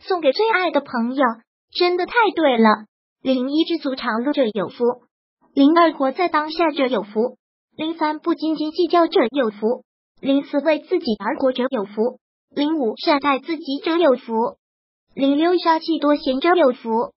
送给最爱的朋友，真的太对了。01知足常乐者有福，02活在当下者有福，03不斤斤计较者有福，04为自己而活者有福，05善待自己者有福，06杀气多闲者有福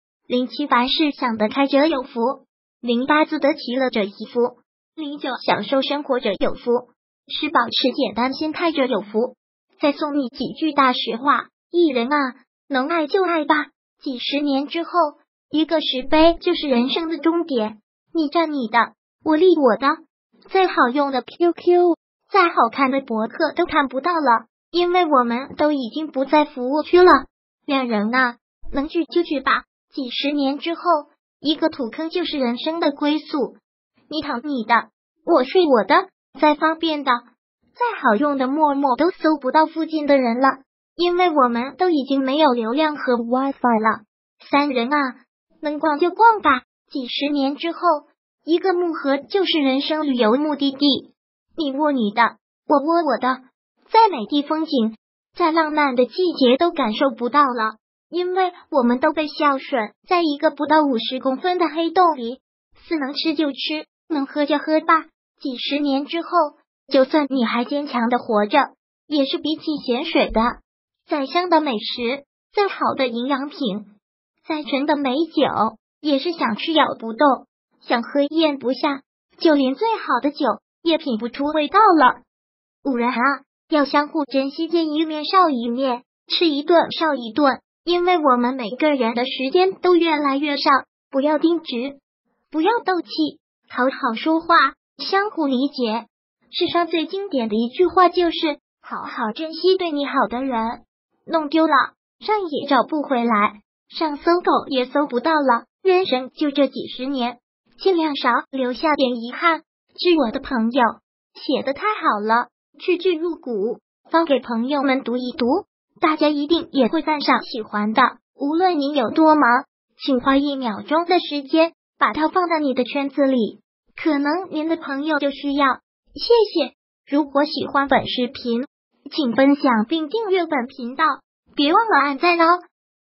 ，07凡事想得开者有福，08自得其乐者有福，09享受生活者有福，10保持简单心态者有福。再送你几句大实话，艺人啊，能爱就爱吧，几十年之后，一个石碑就是人生的终点，你站你的，我立我的，再好用的 QQ， 再好看的博客都看不到了，因为我们都已经不在服务区了。恋人啊，能聚就聚吧，几十年之后，一个土坑就是人生的归宿，你躺你的，我睡我的，再方便的再好用的陌陌都搜不到附近的人了，因为我们都已经没有流量和 WiFi 了。三人啊，能逛就逛吧，几十年之后，一个木盒就是人生旅游目的地，你握你的，我握我的，再美丽风景，再浪漫的季节都感受不到了，因为我们都被孝顺在一个不到50公分的黑洞里，是能吃就吃，能喝就喝吧，几十年之后，就算你还坚强的活着，也是比起咸水的，再香的美食，再好的营养品，再纯的美酒，也是想吃咬不动，想喝咽不下，就连最好的酒也品不出味道了。五人啊，要相互珍惜，见一面少一面，吃一顿少一顿，因为我们每个人的时间都越来越少，不要定直，不要斗气，好好说话，相互理解。世上最经典的一句话就是好好珍惜对你好的人，弄丢了上也找不回来，上搜狗也搜不到了，人生就这几十年，尽量少留下点遗憾。致我的朋友，写得太好了，句句入骨，发给朋友们读一读，大家一定也会赞赏喜欢的。无论你有多忙，请花1秒钟的时间把它放到你的圈子里，可能您的朋友就需要。谢谢。如果喜欢本视频，请分享并订阅本频道，别忘了按赞哦。